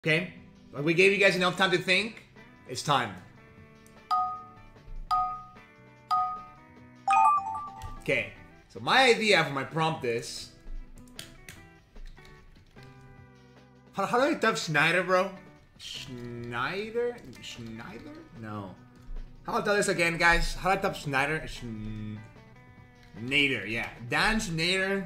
Okay? Like we gave you guys enough time to think. It's time. Okay. So my idea for my prompt is... How do I type Schneider, bro? Schneider? Schneider? No. How about this again, guys? How do I type Schneider? Nader, yeah. Dan Schneider.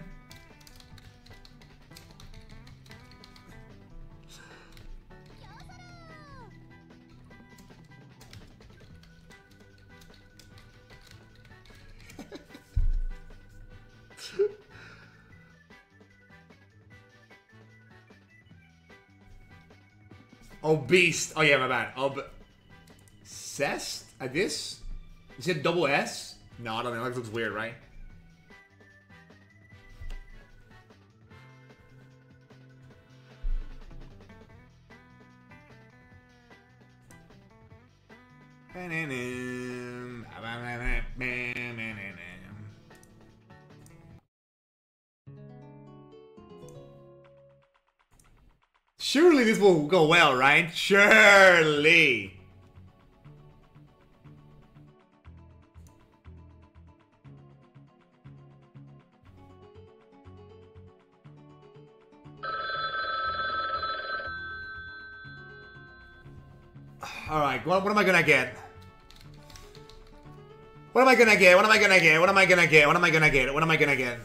Obese. Oh yeah, my bad. Obsessed? This? Is it double S? No, I don't know. That looks weird, right? Surely this will go well, right? Surely. Alright, what am I gonna get? What am I gonna get? What am I gonna get? What am I gonna get? What am I gonna get? What am I gonna get?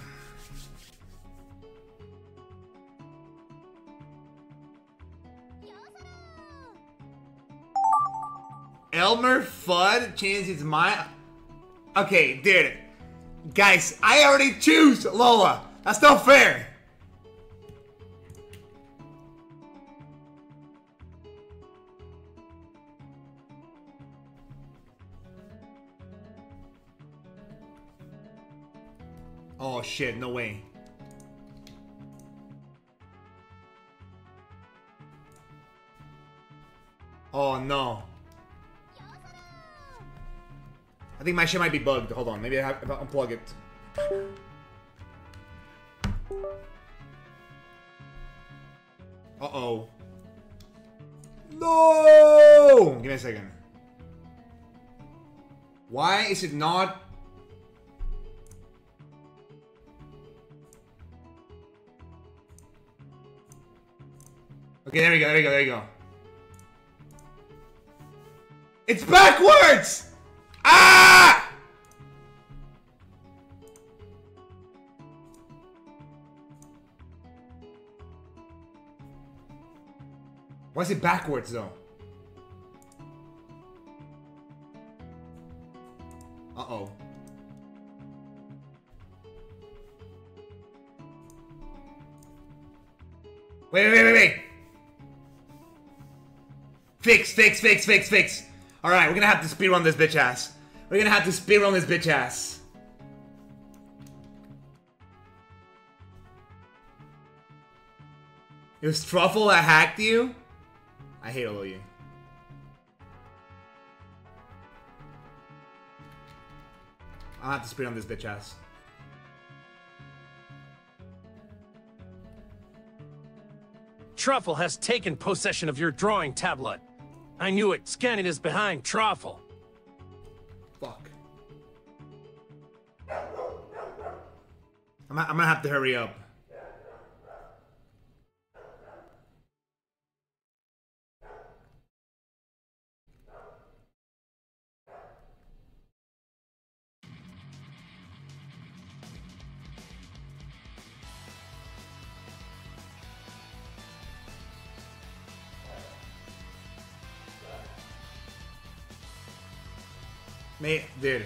Elmer Fudd changed his mind? Okay, dude. Guys, I already choose Lola. That's not fair. Oh shit, no way. Oh no. I think my shit might be bugged. Hold on, maybe I have to unplug it. Uh-oh. No! Give me a second. Why is it not... Okay, there we go, there we go, there we go. It's backwards! Ah! Why is it backwards though? Uh-oh. Wait. Fix. Alright, we're gonna have to speedrun this bitch ass. We're gonna have to speedrun this bitch ass. It was Truffle that hacked you? I hate all of you. I'll have to speedrun this bitch ass. Truffle has taken possession of your drawing tablet. I knew it. Scanning is behind Truffle. Fuck. I'm gonna have to hurry up. Mate, dude.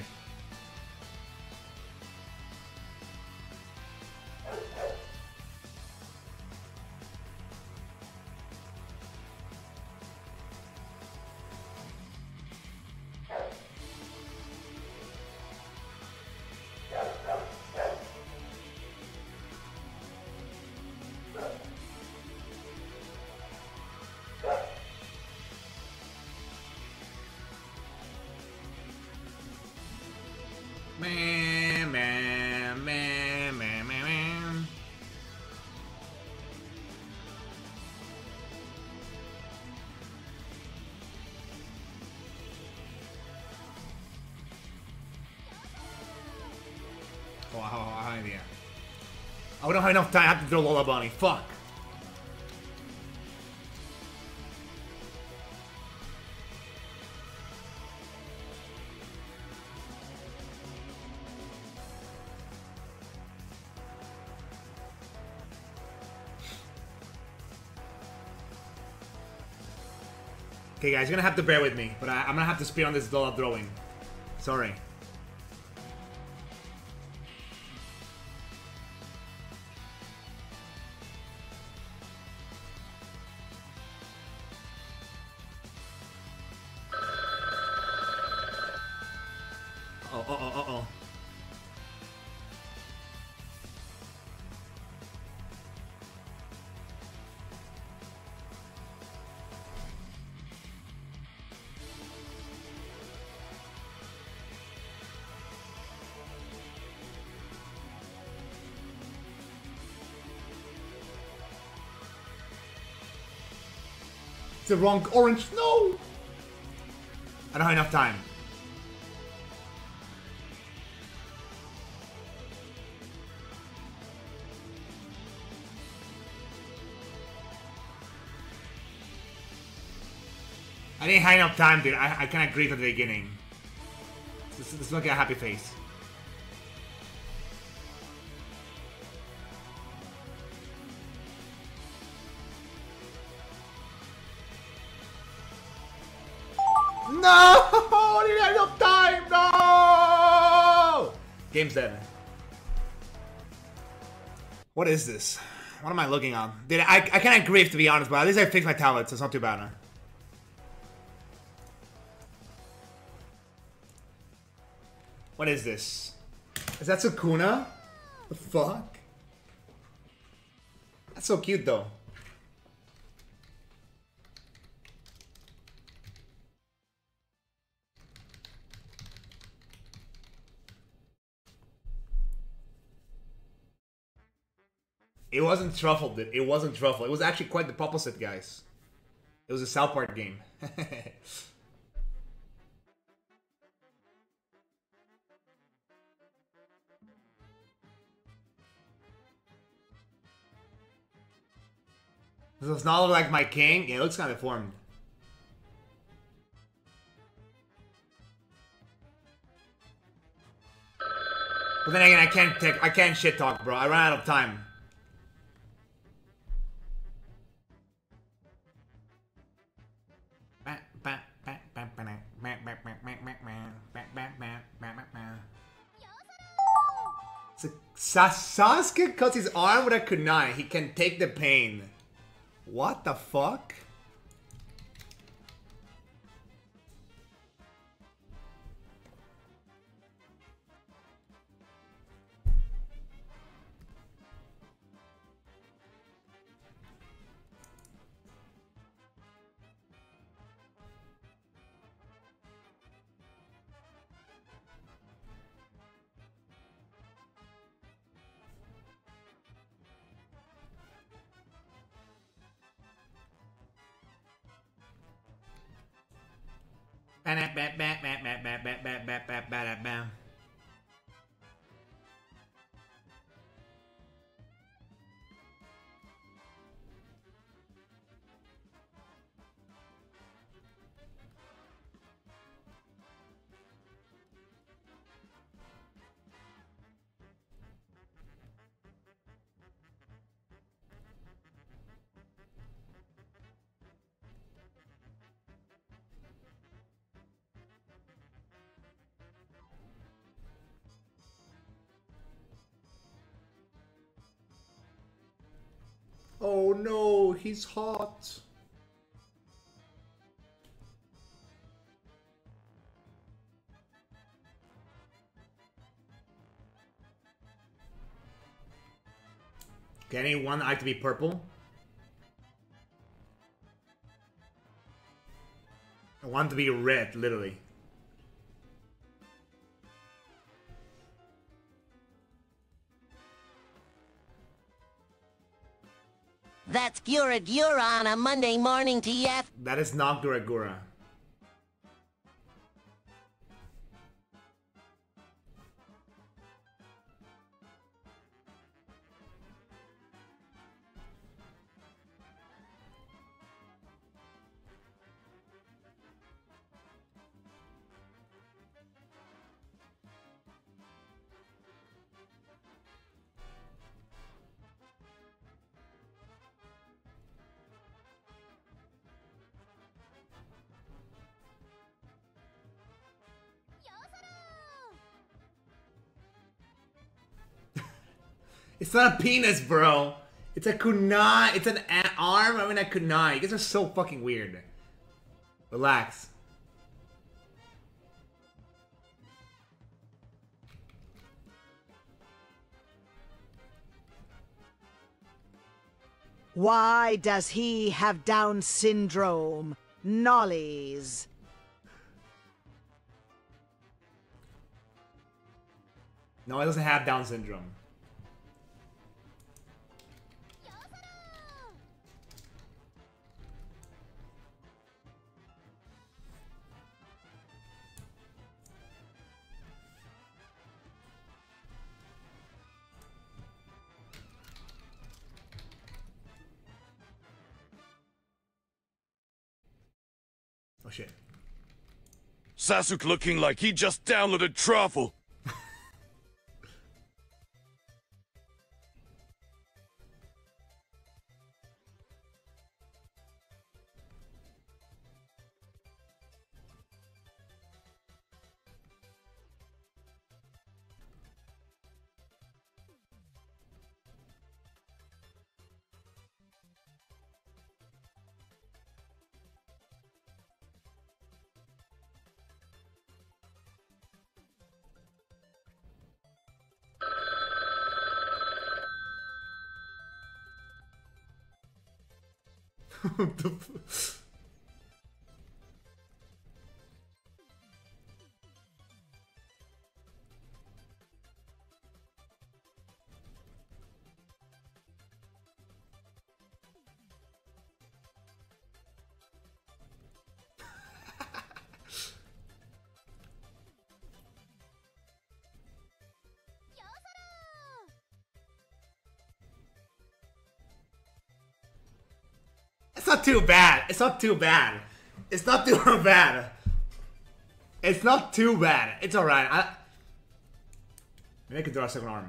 I don't have enough time. I have to throw Lola Bunny. Fuck. Okay, guys, you're gonna have to bear with me, but I'm gonna have to speed on this Lola throwing. Sorry. Uh-oh. It's the wrong orange. No! I don't have enough time. I didn't have enough time, dude. I kind of grieved at the beginning. This is looking a happy face. No! I didn't have enough time! No! Game's dead. What is this? What am I looking at? Dude, I kind of grieved, to be honest, but at least I fixed my tablet, so it's not too bad. What is this? Is that Sukuna? The fuck? That's so cute, though. It wasn't Truffle, dude. It wasn't Truffle. It was actually quite the opposite, guys. It was a South Park game. This does not look like my king. Yeah, it looks kind of deformed. But then again, I can't shit talk, bro. I ran out of time. Sasuke cuts his arm with a kunai. He can take the pain. What the fuck? Oh no, he's hot. Can anyone like to be purple? I want to be red, literally. That's Gura Gura on a Monday morning, TF. That is not Gura Gura. It's not a penis, bro. It's a kunai. It's an arm. I mean a kunai. You guys are so fucking weird. Relax. Why does he have Down syndrome? Nollies. No, he doesn't have Down syndrome. Oh shit. Sasuke looking like he just downloaded Truffle. It's not too bad. It's not too bad. It's not too bad. It's not too bad. It's alright. Maybe I could draw a second arm.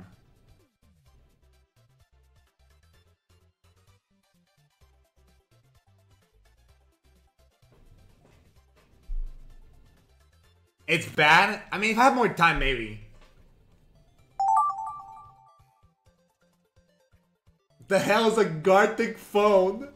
It's bad? I mean, if I have more time, maybe. The hell is a Gartic phone?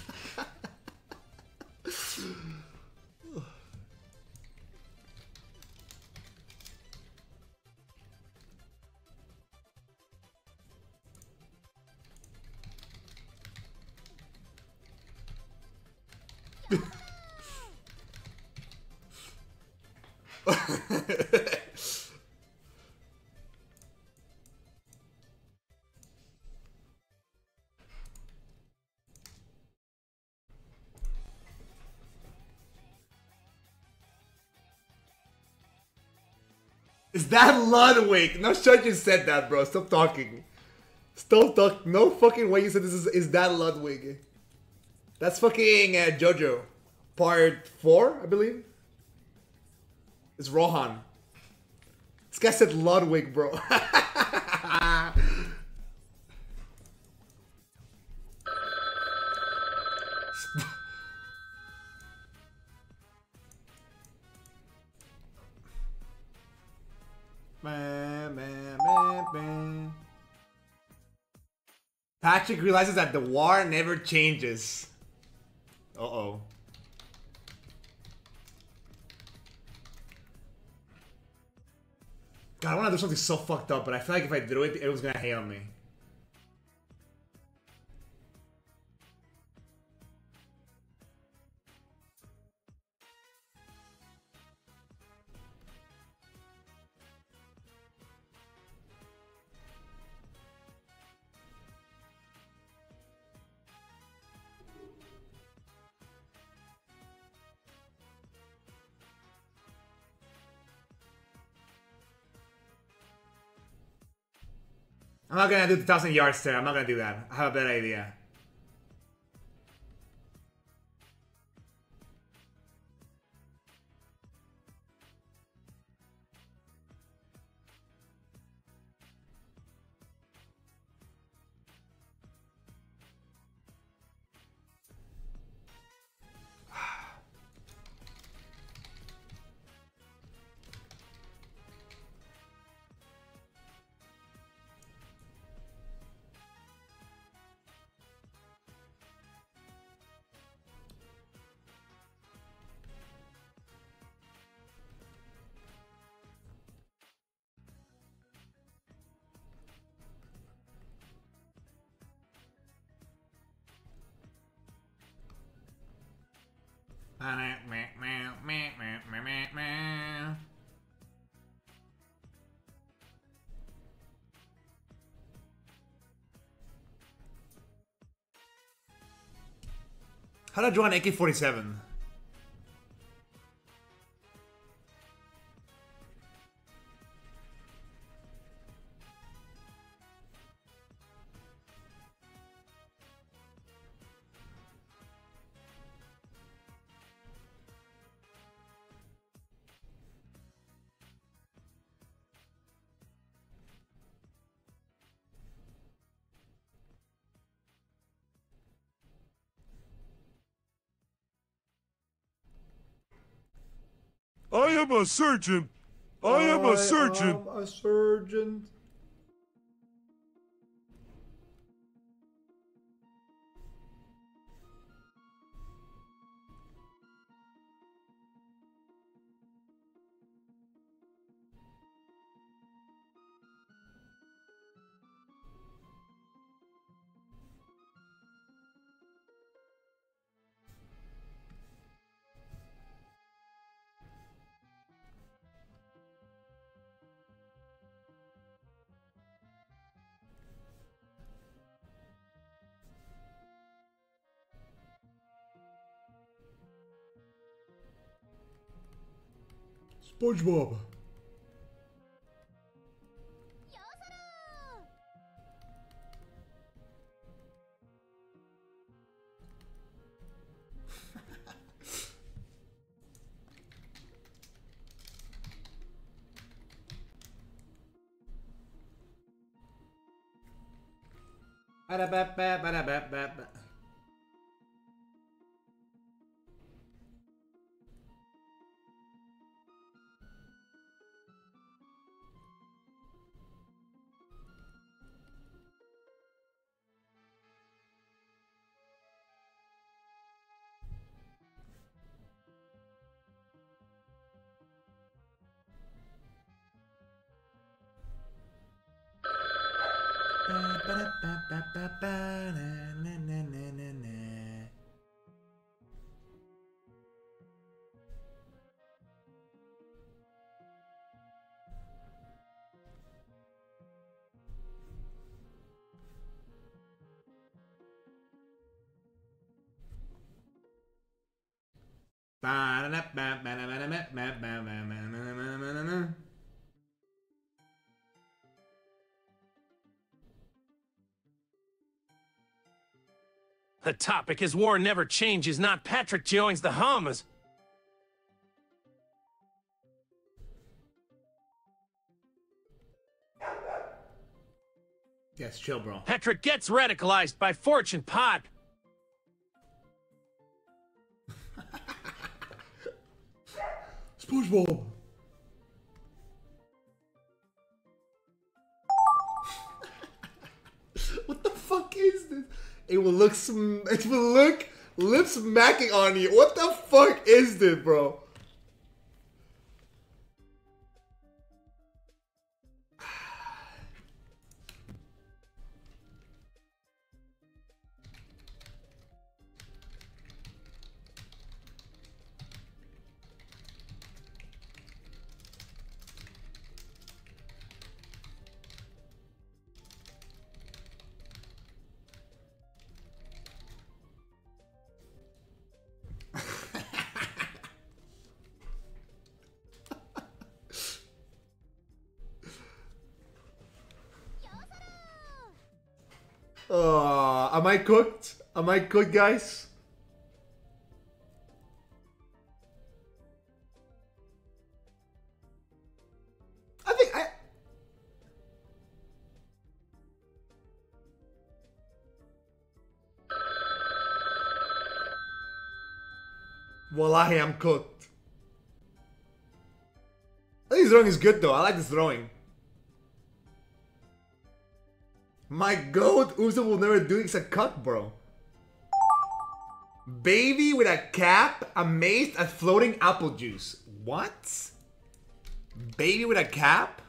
Is that Ludwig? No, Shut just said that, bro. Stop talking. Stop talking. No fucking way you said this is that Ludwig. That's fucking JoJo. Part 4, I believe. It's Rohan. This guy said Ludwig, bro. Patrick realizes that the war never changes. Uh-oh. God, I want to do something so fucked up, but I feel like if I do it, it was gonna hate on me. I'm not gonna do the 1,000 yards there. I'm not gonna do that. I have a better idea. How do I draw an AK-47? I am a surgeon. I am a surgeon. I'm a surgeon. SpongeBob. The topic is war never changes, not Patrick joins the Hummers. Yes, chill, bro. Patrick gets radicalized by Fortune Pot. SpongeBob. What the fuck is this? It will look lip smacking on you. What the fuck is this, bro? Am I cooked? Am I cooked, guys? I think I... Wallahi, I'm cooked. I think this throwing is good though. I like this throwing. My goat Uso will never do it's a cuck, bro. Baby with a cap, amazed at floating apple juice. What? Baby with a cap?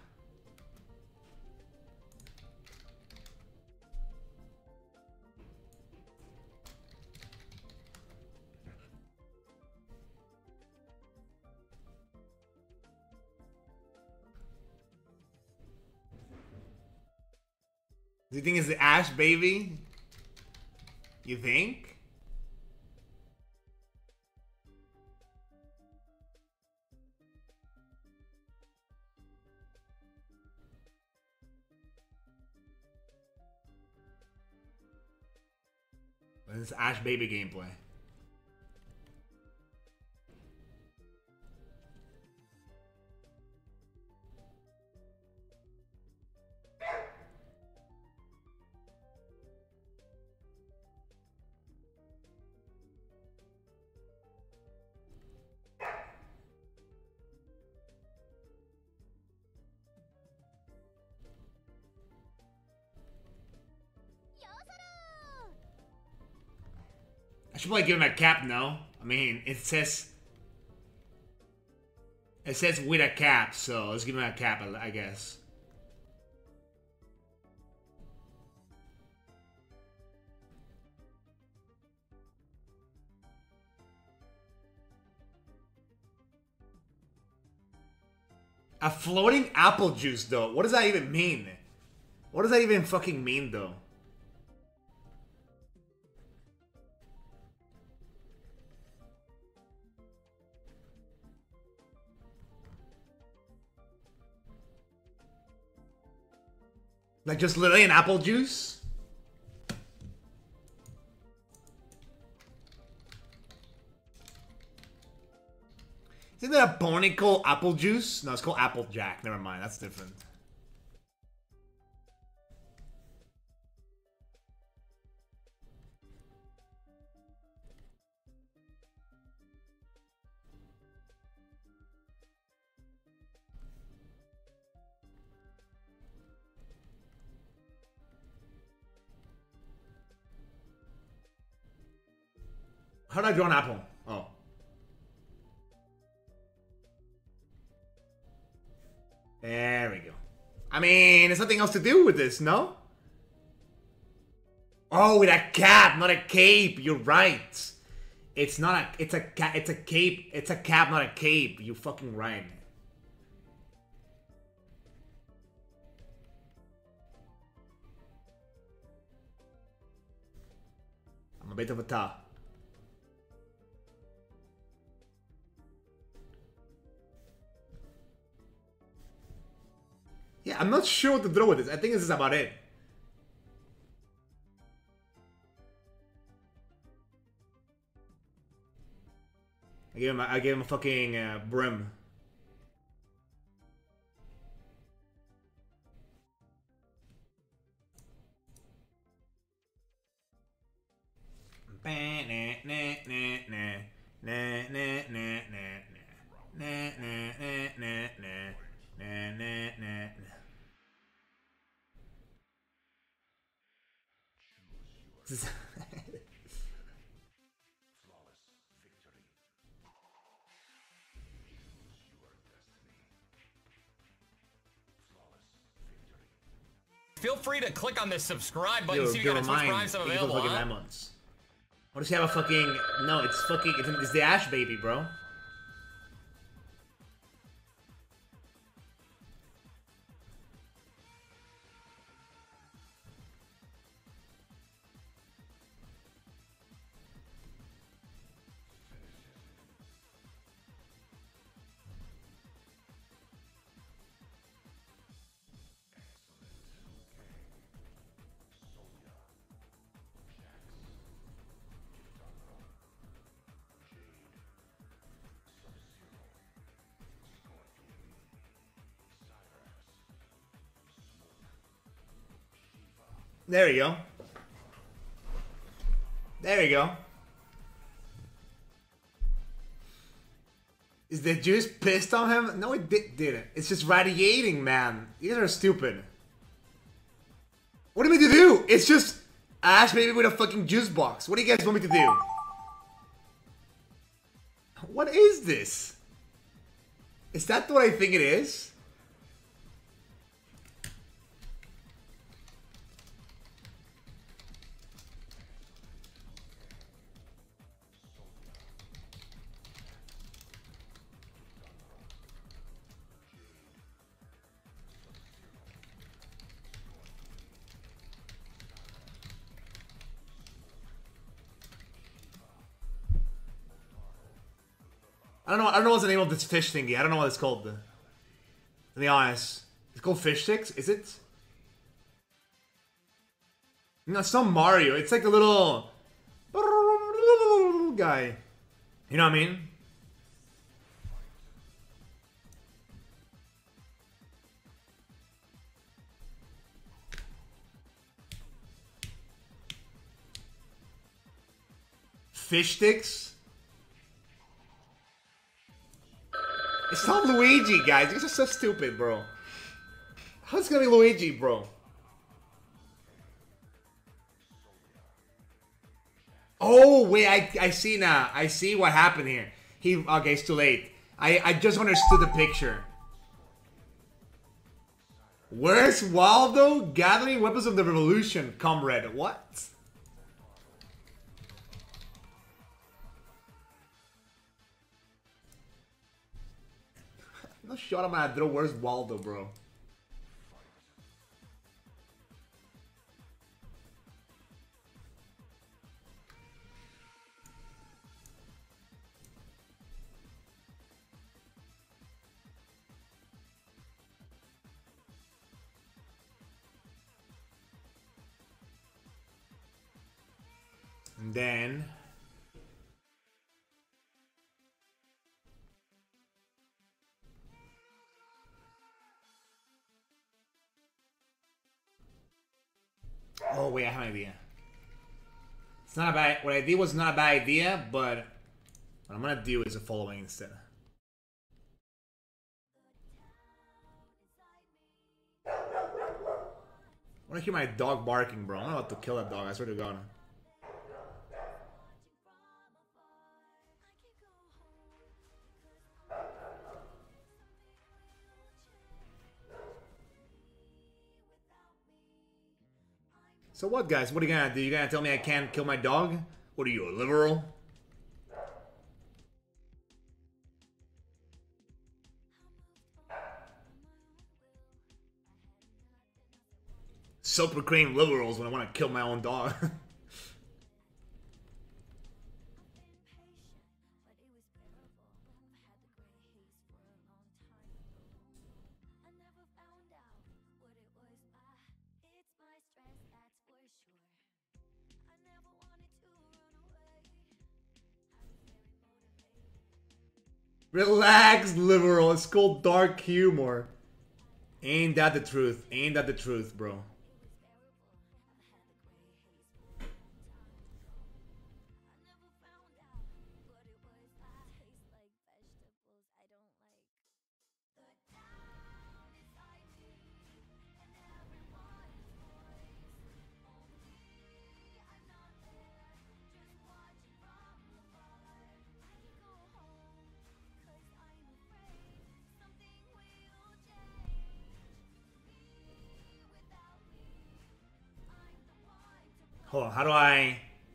Do you think it's the Ash baby? You think? This Ash baby gameplay. I should probably give him a cap, no? I mean, it says with a cap, so let's give him a cap, I guess. A floating apple juice, though. What does that even mean? What does that even fucking mean, though? Like just literally an apple juice? Isn't that a pony called apple juice? No, it's called Applejack. Never mind, that's different. How do I draw an apple? Oh. There we go. I mean, there's nothing else to do with this, no? Oh, with a cap, not a cape. You're right. It's not a, it's a cape. It's a cap, not a cape. You fucking right. I'm a bit of a ta. Yeah, I'm not sure what to draw with this. I think this is about it. I gave him a fucking brim. Feel free to click on this subscribe button so you got a Twitch Prime sub available, huh? What does he have a fucking... No, it's fucking... It's the Ash baby, bro. There we go. There we go. Is the juice pissed on him? No, it didn't. It's just radiating, man. You guys are stupid. What do you mean to do? It's just Ash baby with a fucking juice box. What do you guys want me to do? What is this? Is that what I think it is? I don't know what's the name of this fish thingy. I don't know what it's called. To be honest. It's called fish sticks, is it? No, it's not Mario. It's like a little guy. You know what I mean? Fish sticks? It's not Luigi, guys. You guys are so stupid, bro. How's it gonna be Luigi, bro? Oh, wait, I see now. I see what happened here. Okay, it's too late. I just understood the picture. Where's Waldo? Gathering weapons of the revolution, comrade. What? No shot at my throw. Where's Waldo, bro? And then... Oh, wait, I have an idea. It's not a bad... What I did was not a bad idea, but... What I'm gonna do is the following instead. I wanna hear my dog barking, bro. I'm about to kill that dog, I swear to God. So what, guys? What are you gonna do? You gonna tell me I can't kill my dog? What are you, a liberal? Self-proclaimed liberals when I want to kill my own dog. Relax, liberal. It's called dark humor. Ain't that the truth? Ain't that the truth, bro? Hold on, how do I...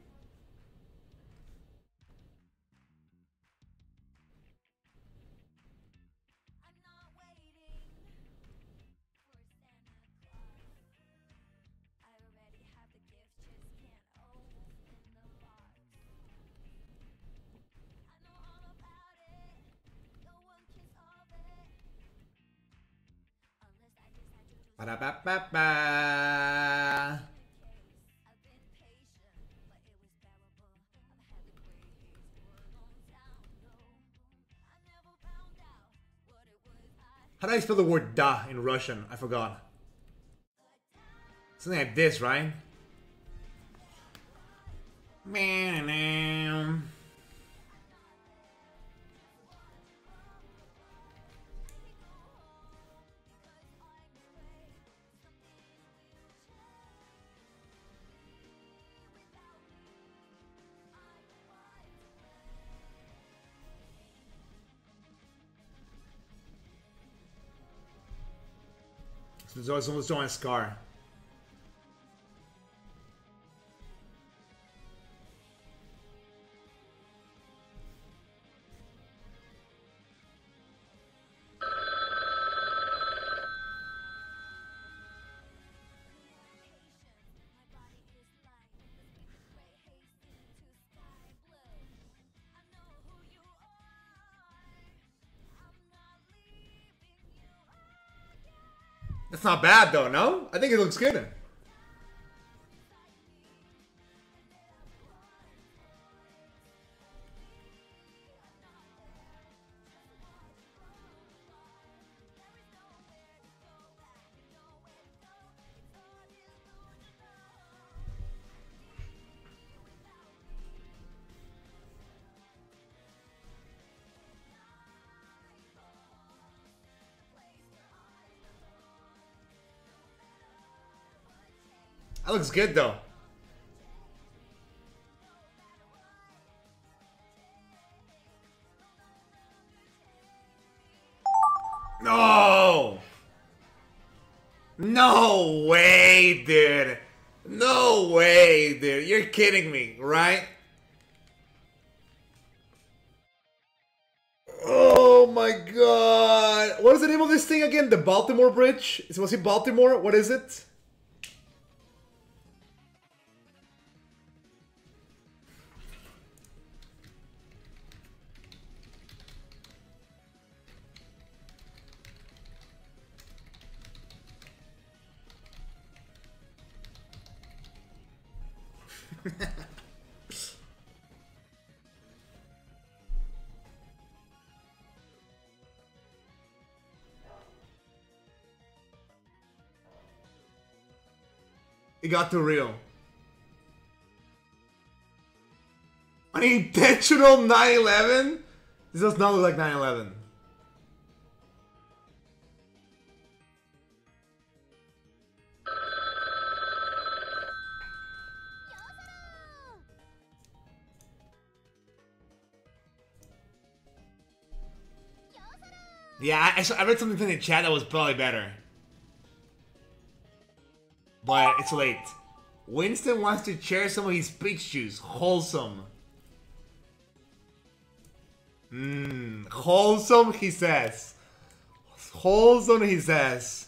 Ba-da-ba-ba-ba. How do I spell the word da in Russian? I forgot. Something like this, right? Man. There's almost drawing a scar. That's not bad though, no? I think it looks good. That looks good though. No! No way, dude. No way, dude. You're kidding me, right? Oh my god. What is the name of this thing again? The Baltimore Bridge? Was it Baltimore? What is it? It got too real. An intentional 9/11? This does not look like 9/11. Yeah, I read something in the chat that was probably better. But it's late. Winston wants to share some of his peach juice. Wholesome. Wholesome, he says. Wholesome, he says.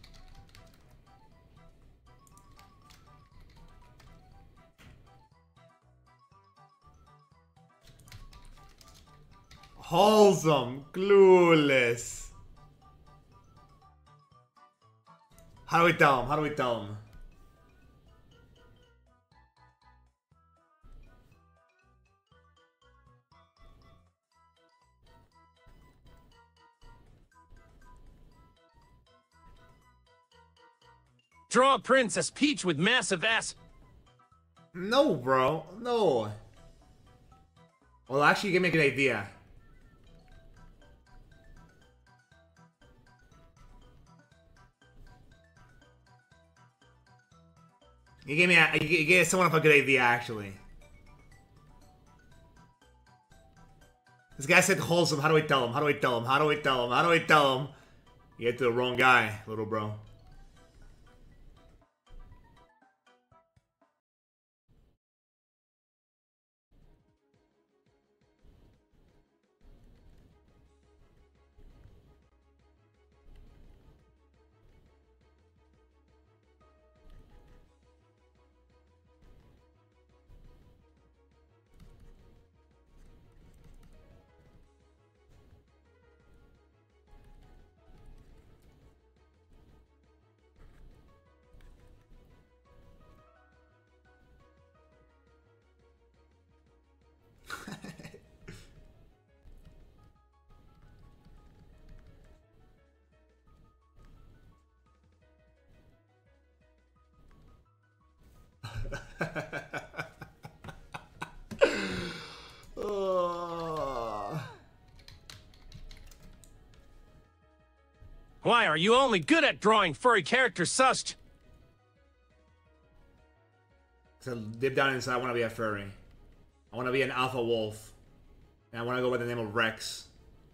Wholesome, clueless. How do we tell him? How do we tell him? Draw a Princess Peach with massive ass. No, bro. No. Well, actually, you gave me a good idea. You gave someone a good idea, actually. This guy said wholesome. How do we tell him? How do we tell him? How do we tell him? How do we tell him? You get to the wrong guy, little bro. Why are you only good at drawing furry characters, Sust? So deep down inside, I want to be a furry. I want to be an alpha wolf. And I want to go by the name of Rex.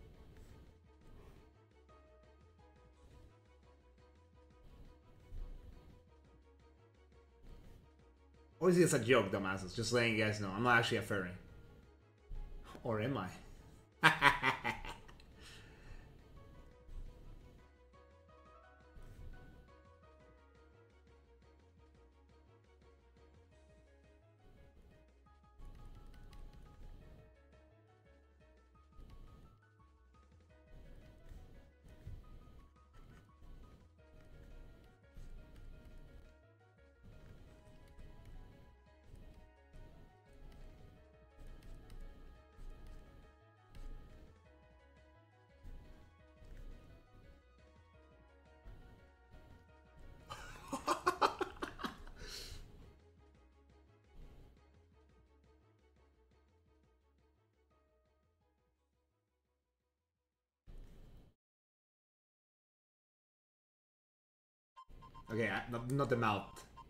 Or is this a joke, dumbasses? Just letting you guys know. I'm not actually a furry. Or am I? Okay, not the mouth.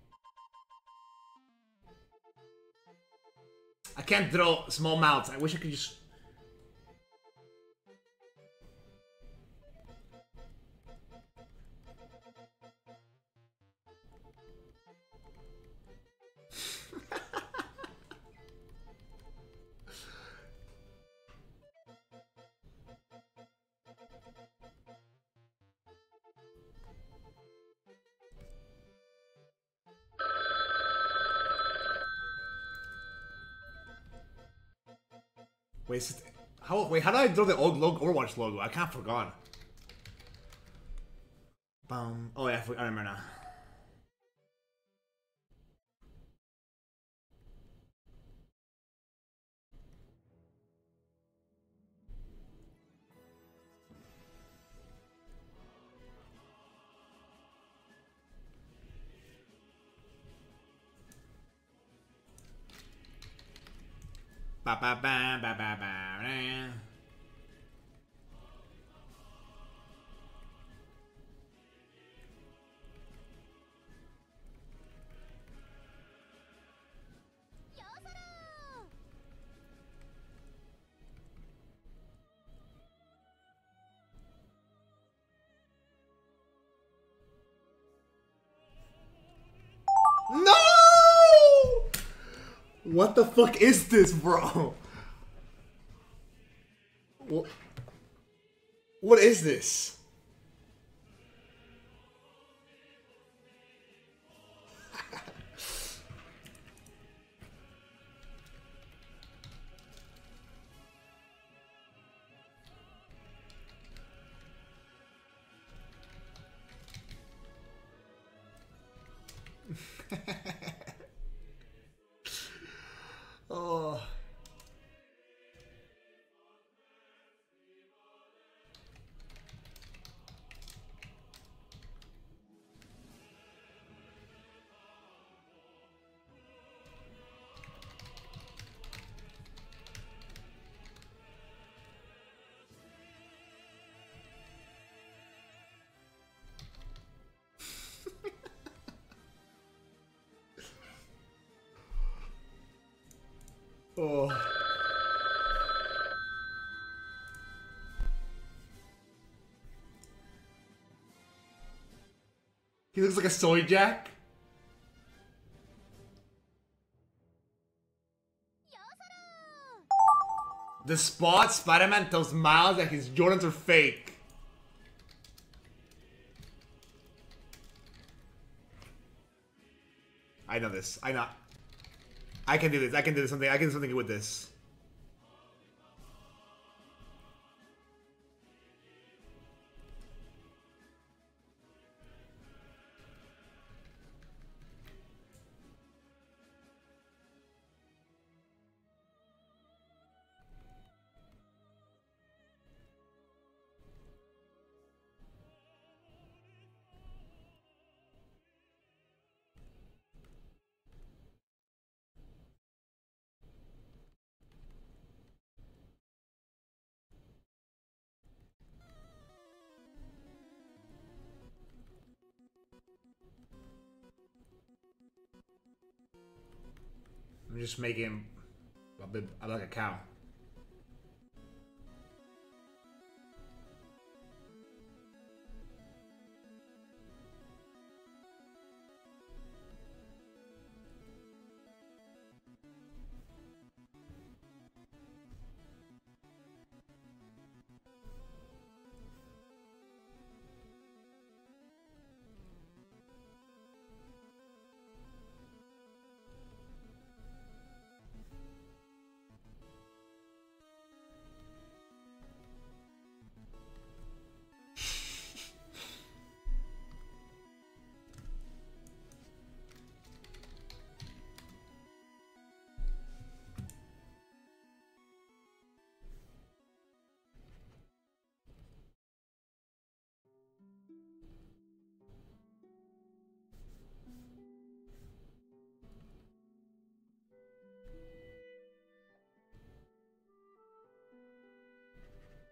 I can't draw small mouths. I wish I could just... Wait, how do I draw the old Overwatch logo? I can't forgot. Oh yeah, I remember now. Ba ba ba ba ba ba. No! What the fuck is this, bro? What is this? Oh. Oh. He looks like a soy jack. The spot Spider-Man tells Miles that his Jordans are fake. I know this. I know. I can do this. I can do something. I can do something with this. I'm just making him a bit like a cow.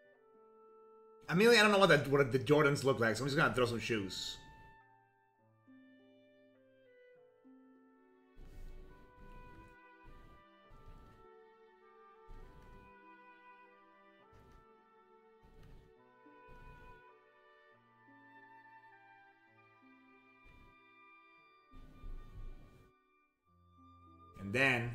I mean, I don't know what the Jordans look like, so I'm just gonna throw some shoes. And then...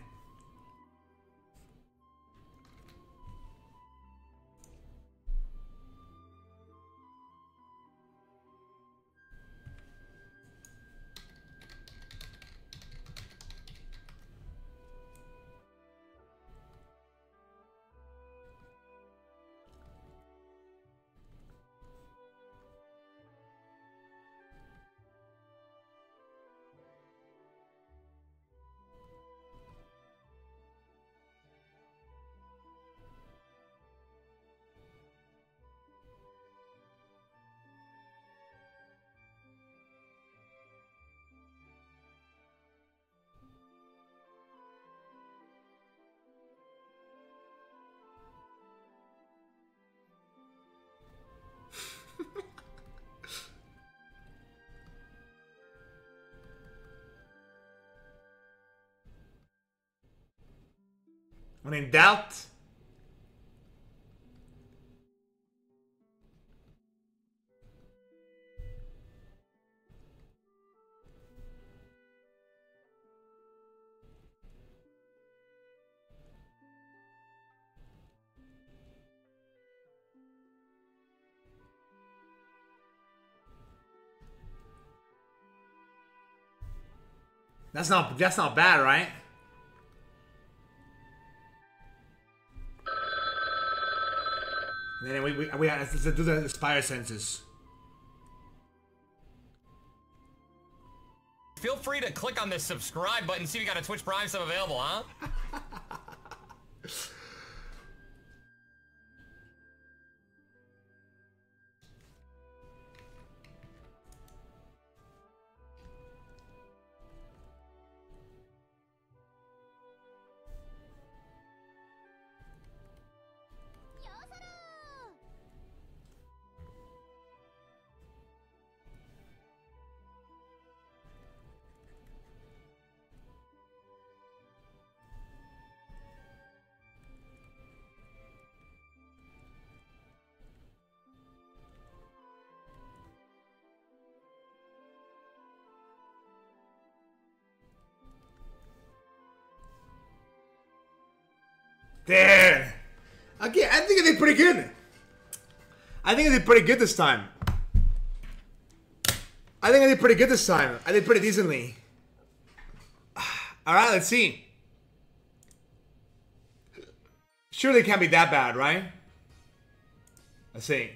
When in doubt... That's not bad, right? And then we have to do the Spire Senses. Feel free to click on the subscribe button, see if we got a Twitch Prime sub available, huh? There. Again, I think I did pretty good. I think I did pretty good this time. I did pretty decently. Alright, let's see. Surely it can't be that bad, right? Let's see.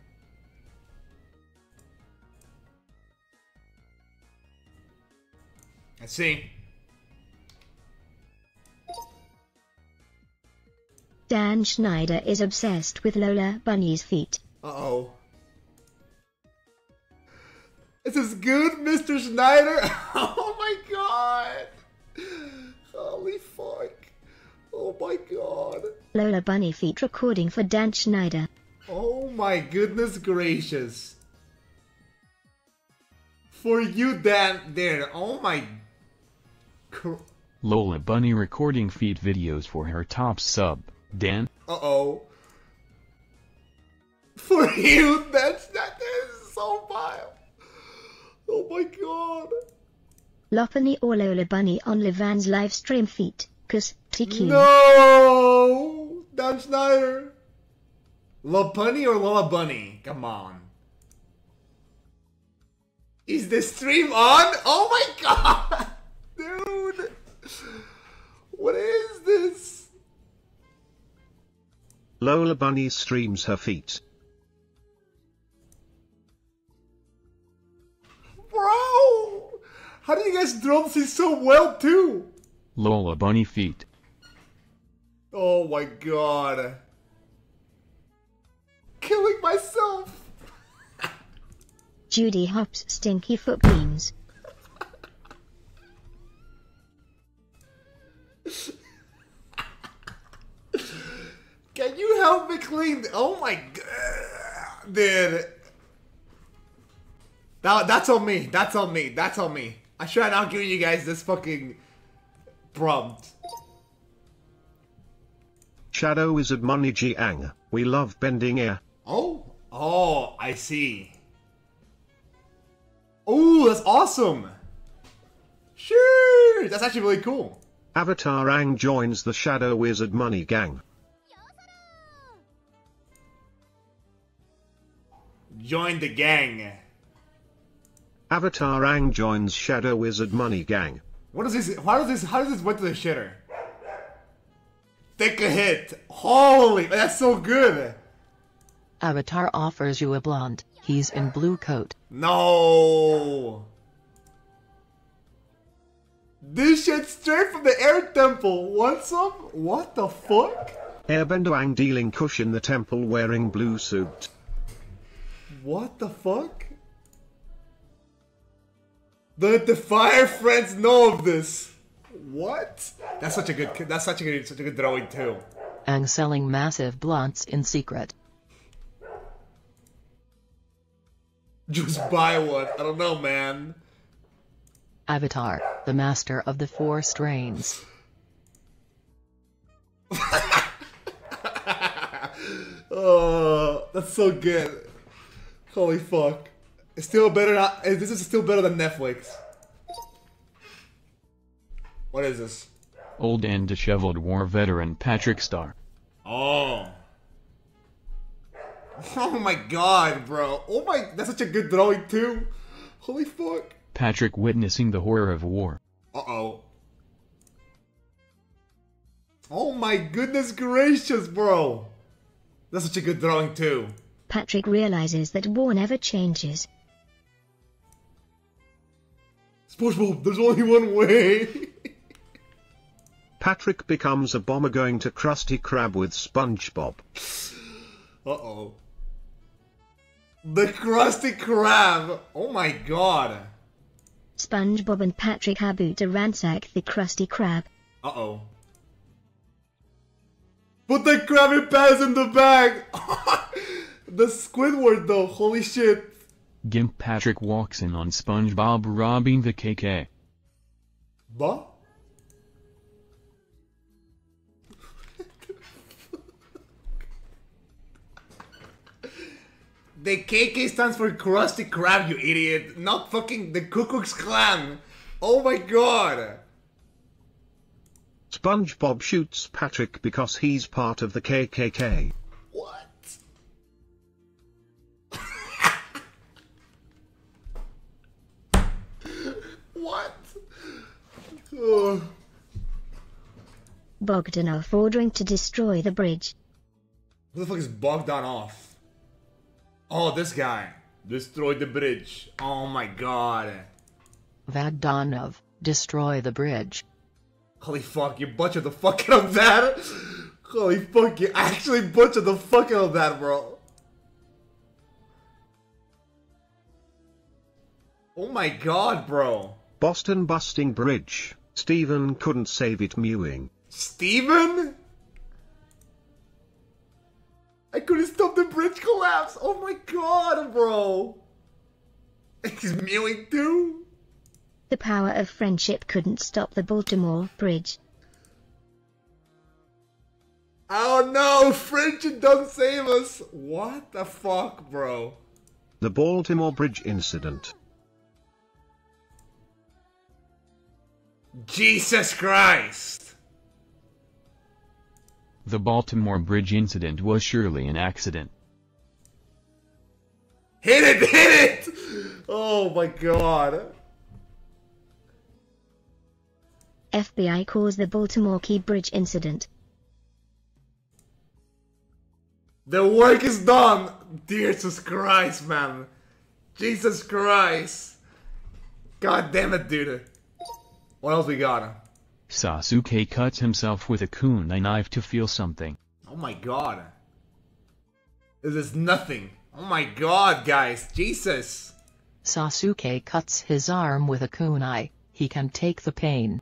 Let's see. Dan Schneider is obsessed with Lola Bunny's feet. Uh-oh. This is good, Mr. Schneider? Oh my god! Holy fuck. Oh my god. Lola Bunny feet recording for Dan Schneider. Oh my goodness gracious. For you, Dan, there. Oh my... Lola Bunny recording feet videos for her top sub. Dan? Uh-oh. For you, that is so vile. Oh my god. Lopunny or Lola Bunny on Levan's livestream feet, cause TQ. No! Dan Schneider. Lopunny or Lola Bunny? Come on. Is the stream on? Oh my god! Dude! What is this? Lola Bunny streams her feet. Bro! How do you guys drum this so well too? Lola Bunny feet. Oh my god. Killing myself. Judy Hopps stinky foot beans. Can you help me clean? Oh my god, dude. That's on me. That's on me. That's on me. I should have not given you guys this fucking prompt. Shadow Wizard Money Jiang. We love bending air. Oh, I see. Oh, that's awesome. Sure, that's actually really cool. Avatar Aang joins the Shadow Wizard Money Gang. Join the gang. Avatar Aang joins Shadow Wizard Money Gang. What is this? How does this went to the shitter? Take a hit. Holy, that's so good. Avatar offers you a blonde. He's in blue coat. No. This shit straight from the air temple. What's up? What the fuck? Airbender Aang dealing Kush in the temple wearing blue suit. What the fuck? The Fire Friends know of this. What? That's such a good drawing too. Aang selling massive blunts in secret. Just buy one. I don't know, man. Avatar, the master of the 4 strains. Oh, that's so good. Holy fuck. It's still better. This is still better than Netflix. What is this? Old and disheveled war veteran Patrick Star. Oh. Oh my god, bro. Oh my, that's such a good drawing too. Holy fuck. Patrick witnessing the horror of war. Uh-oh. Oh my goodness gracious, bro. That's such a good drawing too. Patrick realizes that war never changes. SpongeBob, there's only one way. Patrick becomes a bomber going to Krusty Krab with SpongeBob. Uh-oh. The Krusty Krab. Oh my god. SpongeBob and Patrick Habu to ransack the Krusty Krab. Uh-oh. Put the Krabby Patties in the bag. The Squidward though, holy shit. Gimp Patrick walks in on SpongeBob robbing the KK. Bah? The KK stands for Krusty Krab, you idiot. Not fucking the Ku Klux Klan. Oh my god. SpongeBob shoots Patrick because he's part of the KKK. What? What? Oh. Bogdanov ordering to destroy the bridge. Who the fuck is Bogdanov? Oh, this guy. Destroy the bridge. Oh my god. Bogdanov, destroy the bridge. Holy fuck, you butchered the fuck out of that. Holy fuck, you actually butchered the fuck out of that, bro. Oh my god, bro. Boston busting bridge. Steven couldn't save it mewing. Steven? I couldn't stop the bridge collapse. Oh my god, bro. He's mewing too? The power of friendship couldn't stop the Baltimore Bridge. Oh no, friendship doesn't save us. What the fuck, bro? The Baltimore Bridge incident. Jesus Christ. The Baltimore Bridge incident was surely an accident. Hit it, hit it! Oh my god. FBI calls the Baltimore Key Bridge incident. The work is done! Jesus Christ, man. Jesus Christ. God damn it, dude. What else we got? Sasuke cuts himself with a kunai knife to feel something. Oh my god. This is nothing. Oh my god, guys. Jesus. Sasuke cuts his arm with a kunai. He can take the pain.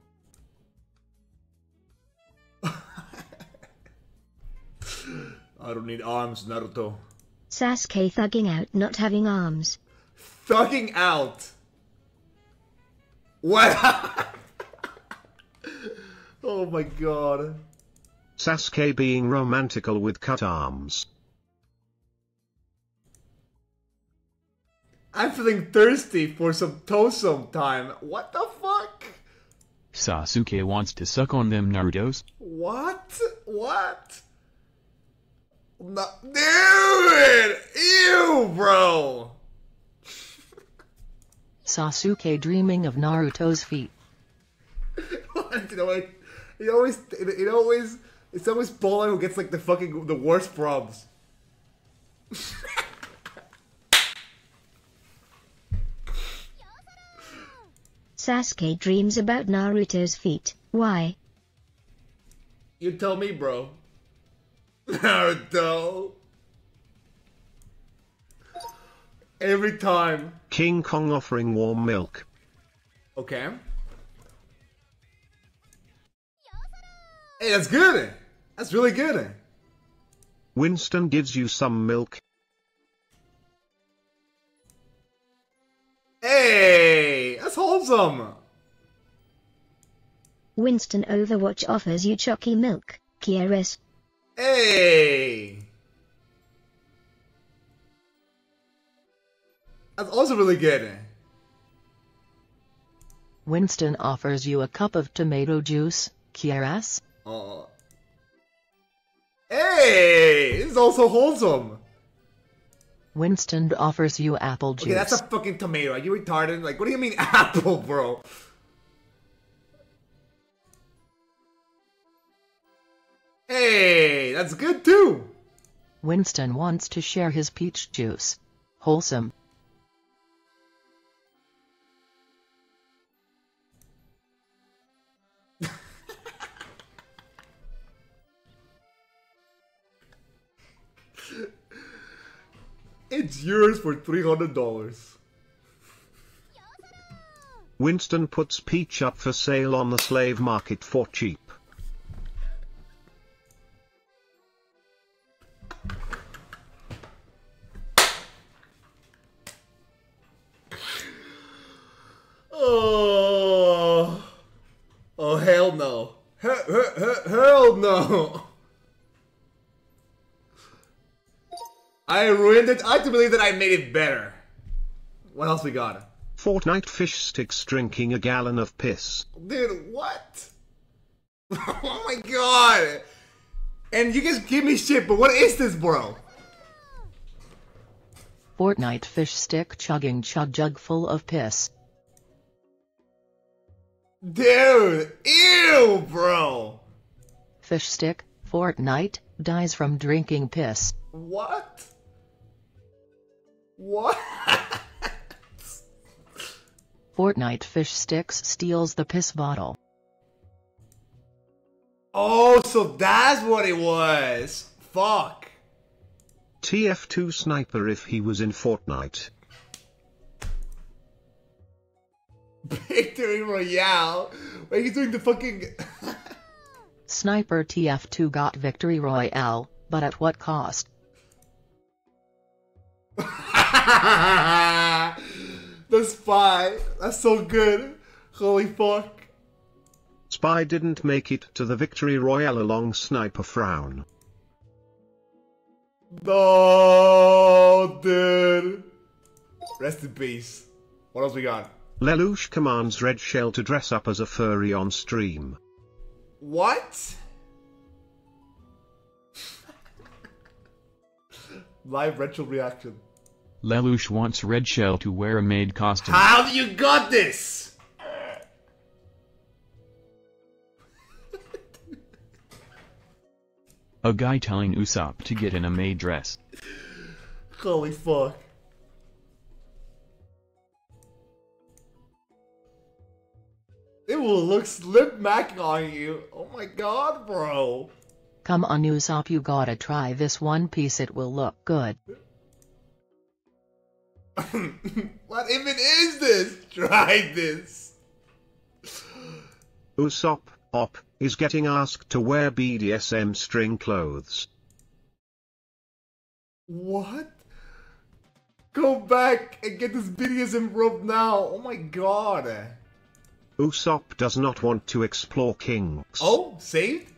I don't need arms, Naruto. Sasuke thugging out not having arms. Thugging out? What? Oh my god. Sasuke being romantical with cut arms. I'm feeling thirsty for some Tosum time. What the fuck? Sasuke wants to suck on them Narutos. What? What? No, dude! Ew, bro! Sasuke dreaming of Naruto's feet. You know, like, it's always Paula who gets like the worst probs. Sasuke dreams about Naruto's feet. Why? You tell me, bro. Naruto. Every time. King Kong offering warm milk. Okay. Hey, that's good. That's really good. Winston gives you some milk. Hey, that's wholesome. Winston Overwatch offers you chalky milk. KRS. Hey. That's also really good. Winston offers you a cup of tomato juice. KRS. Oh. Hey, this is also wholesome. Winston offers you apple juice. Okay, that's a fucking tomato. Are you retarded? Like, what do you mean apple, bro? Hey, that's good too. Winston wants to share his peach juice. Wholesome. It's yours for $300. Winston puts Peach up for sale on the slave market for cheap. Oh, oh hell no. Hell no. I ruined it. I like to believe that I made it better. What else we got? Fortnite fish sticks drinking a gallon of piss. Dude, what? Oh my god. And you guys give me shit, but what is this, bro? Fortnite fish stick chugging chug jug full of piss. Dude, ew, bro. Fish stick, Fortnite, dies from drinking piss. What? What? Fortnite fish sticks steals the piss bottle. Oh, so that's what it was. Fuck. TF2 sniper if he was in Fortnite. Victory Royale? Wait, he's doing the fucking... Sniper TF2 got Victory Royale, but at what cost? The spy. That's so good. Holy fuck. Spy didn't make it to the Victory Royale along Sniper Frown. No, dude. Rest in peace. What else we got? Lelouch commands Red Shell to dress up as a furry on stream. What? Live retro reaction. Lelouch wants Red Shell to wear a maid costume. How have you got this? A guy telling Usopp to get in a maid dress. Holy fuck. It will look slip back on you. Oh my god, bro. Come on Usopp, you gotta try this one piece, it will look good. What even is this? Try this. Usopp, is getting asked to wear BDSM string clothes. What? Go back and get this BDSM rope now. Oh my god. Usopp does not want to explore kinks. Oh, saved?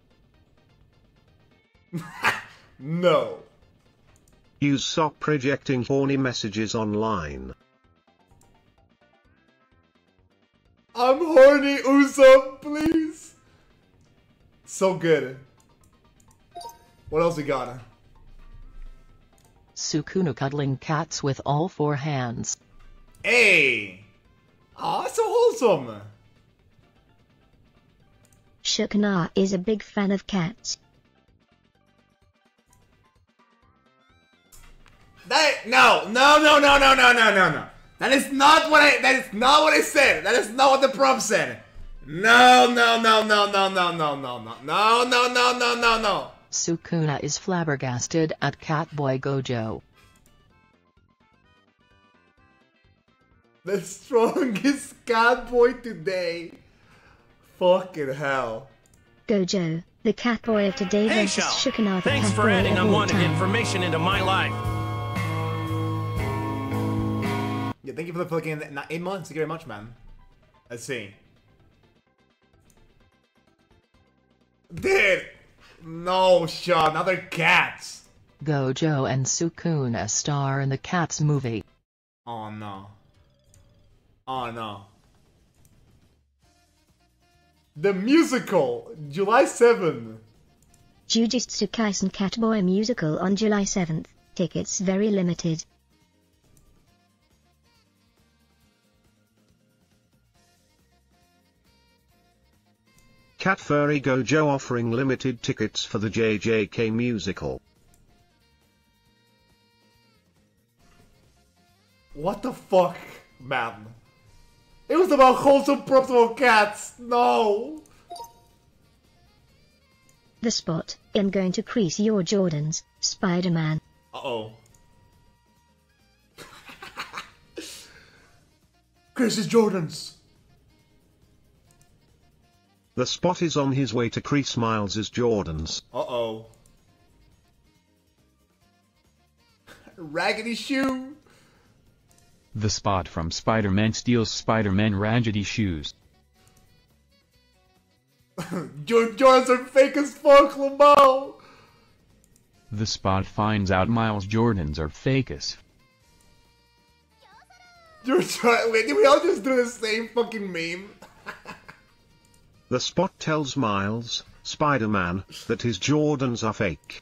No. Usopp projecting horny messages online. I'm horny, Usopp. So good. What else we got? Sukuna cuddling cats with all 4 hands. Hey! Oh, that's so wholesome. Sukuna is a big fan of cats. No. That is not what I said. That is not what the prompt said. No. Sukuna is flabbergasted at Catboy Gojo. The strongest Catboy today. Fucking hell. Gojo, the Catboy of today Hey, versus Shao. Sukuna, the Thanks for Catboy adding of all unwanted time. information into my life. Yeah, thank you for the fucking 8 months. Thank you very much, man. Let's see. Dude! No, Sean, other cats. Gojo and Sukuna star in the Cats movie. Oh no. Oh no. The musical, July 7th. Jujutsu Kaisen Catboy musical on July 7th. Tickets very limited. Cat Furry Gojo offering limited tickets for the JJK musical. What the fuck, man? It was about wholesome profitable cats. No. The Spot, I'm going to crease your Jordans, Spider-Man. Uh-oh. Chris's Jordans. The Spot is on his way to crease Miles' Jordans. Uh-oh. Raggedy Shoe. The Spot from Spider-Man steals Spider-Man raggedy shoes. Your Jordans are fake as fuck, Lamau. The Spot finds out Miles' Jordans are fake as You're trying. Wait, did we all just do the same fucking meme? The Spot tells Miles, Spider-Man, that his Jordans are fake.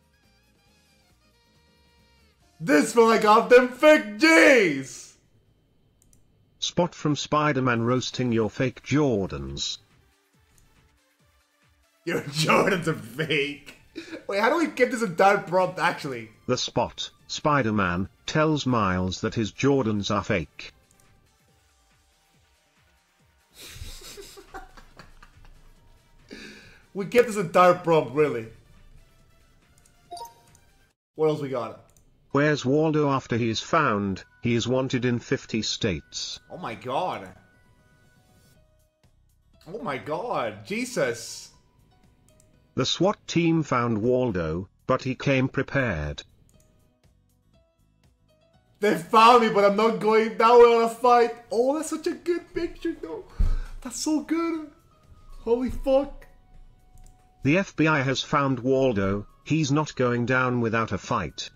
This felt like off them fake J's! Spot from Spider-Man roasting your fake Jordans. Your Jordans are fake. Wait, how do we get this entire prompt actually? The Spot, Spider-Man, tells Miles that his Jordans are fake. We get this entire prompt, really. What else we got? Where's Waldo after he is found? He is wanted in 50 states. Oh my god. Oh my god, Jesus. The SWAT team found Waldo, but he came prepared. They found me, but I'm not going down on a fight. Oh, that's such a good picture, though. That's so good. Holy fuck. The FBI has found Waldo, he's not going down without a fight.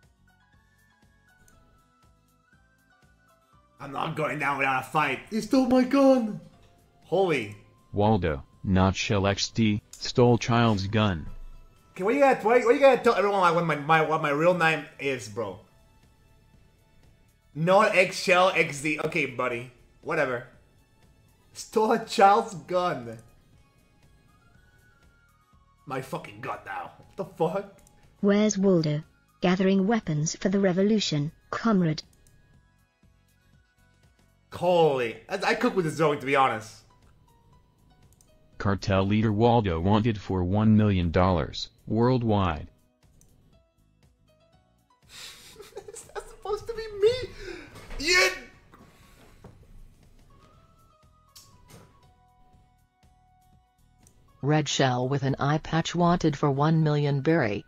I'm not going down without a fight. He stole my gun. Holy. Waldo, not Shell XD, stole child's gun. Okay, what you gotta tell everyone like what my real name is, bro? Not Eggshell XD. Okay, buddy. Whatever. Stole a child's gun. My fucking gun now. What the fuck? Where's Waldo? Gathering weapons for the revolution, comrade. Holy. I cook with the zone, to be honest. Cartel leader Waldo wanted for $1 million, worldwide. Is that supposed to be me? Yeah. Red Shell with an eye patch wanted for 1 million berry.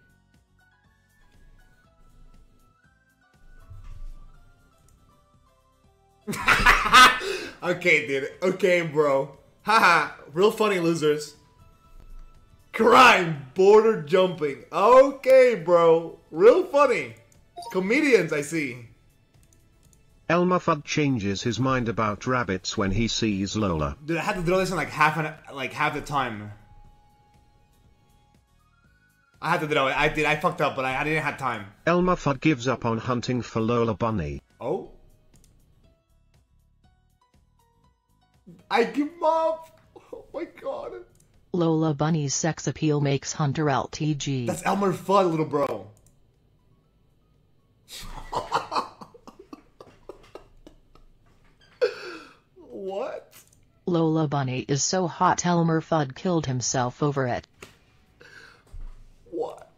Okay, dude. Okay, bro. Haha. Real funny, losers. Crime. Border jumping. Okay, bro. Real funny. Comedians, I see. Elmer Fudd changes his mind about rabbits when he sees Lola. Dude, I had to draw this in like half the time. I had to do it. I did. I fucked up, but I didn't have time. Elmer Fudd gives up on hunting for Lola Bunny. Oh? I give up. Oh my god. Lola Bunny's sex appeal makes Hunter LTG. That's Elmer Fudd, little bro. What? Lola Bunny is so hot Elmer Fudd killed himself over it. What?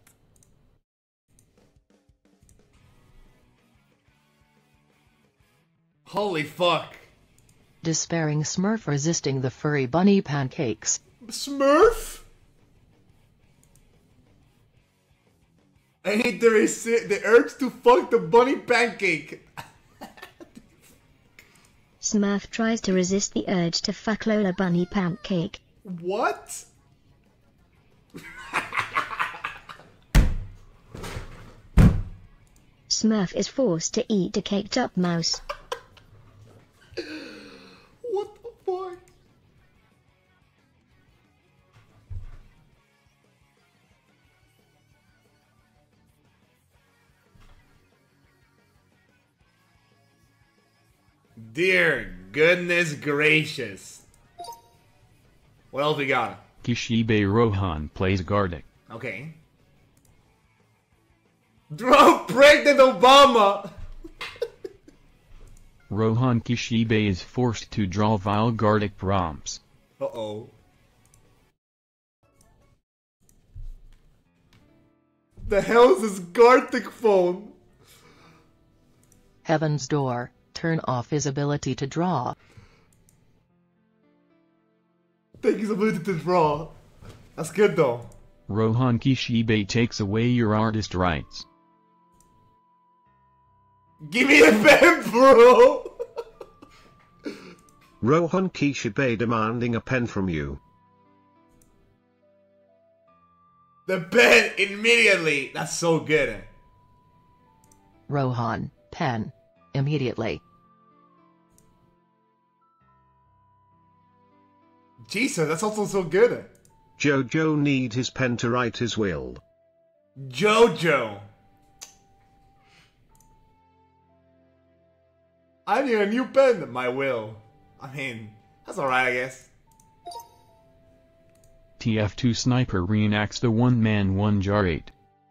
Holy fuck. Despairing Smurf resisting the furry bunny pancakes. Smurf? I hate the urge to fuck the bunny pancake. Smurf tries to resist the urge to fuck Lola Bunny pancake. What? Smurf is forced to eat a caked up mouse. What the fuck? Dear goodness gracious. What else we got? Kishibe Rohan plays Gardic. Okay. Draw President Obama! Rohan Kishibe is forced to draw vile Gardic prompts. Uh-oh. The hell is this Gardic phone? Heaven's Door, turn off his ability to draw. Take his ability to draw. That's good though. Rohan Kishibe takes away your artist rights. Give me the pen, bro! Rohan Kishibe demanding a pen from you. The pen immediately! That's so good. Rohan, pen. Immediately. Jesus, that's also so good. Jojo need his pen to write his will. Jojo. I need a new pen. My will. I mean, that's alright, I guess. TF2 Sniper reenacts the one-man one-jar 8.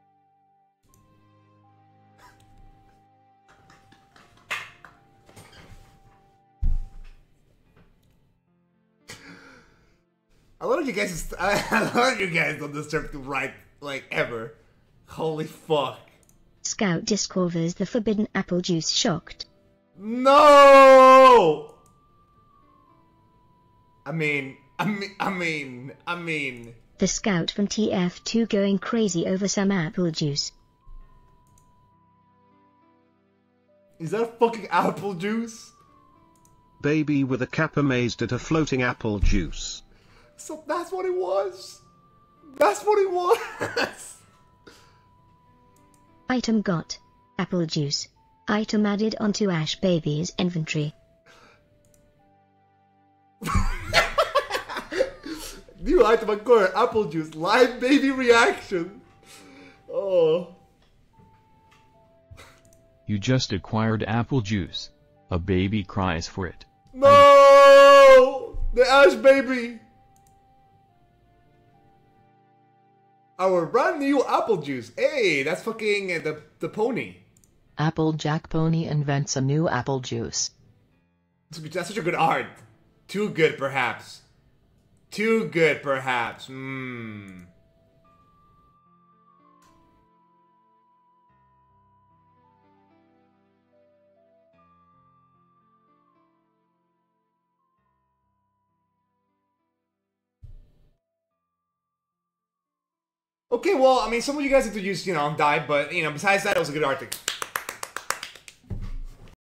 A lot of you guys, a lot of you guys don't deserve to write like ever. Holy fuck! Scout discovers the forbidden apple juice. Shocked. No! I mean. The scout from TF2 going crazy over some apple juice. Is that fucking apple juice? Baby with a cap amazed at a floating apple juice. So that's what it was? That's what it was? Item got. Apple juice. Item added onto Ash Baby's inventory. New item acquired. Apple juice. Live baby reaction. Oh. You just acquired apple juice. A baby cries for it. No! The Ash Baby! Our brand new apple juice. Hey, that's fucking the pony. Applejack Pony invents a new apple juice. That's such a good art. Too good, perhaps. Too good, perhaps. Okay, well, I mean, some of you guys introduced, died, but, besides that, it was a good article.